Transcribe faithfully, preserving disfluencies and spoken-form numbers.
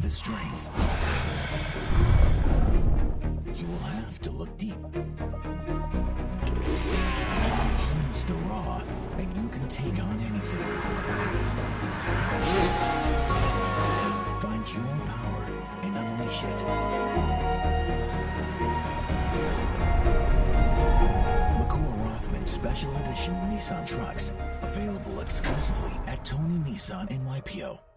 the strength. You will have to look deep. Harness the raw, and you can take on anything. Find your power and unleash it. Makua Rothman Special Edition Nissan trucks. Available exclusively at Tony Nissan in Waipio.